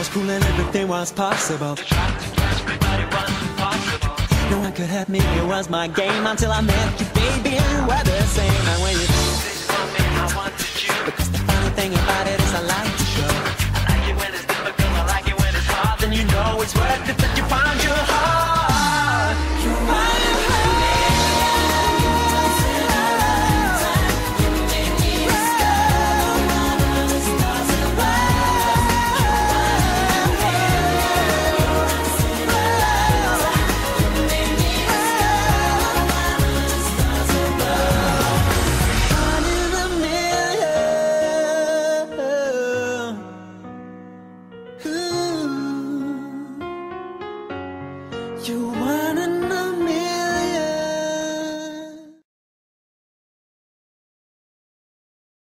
was cool and everything was possible. To try to catch me, but it wasn't possible. No one could help me, it was my game until I met you, baby, and we were the same. And when you This for me, I wanted you. because the funny thing about it is I like to show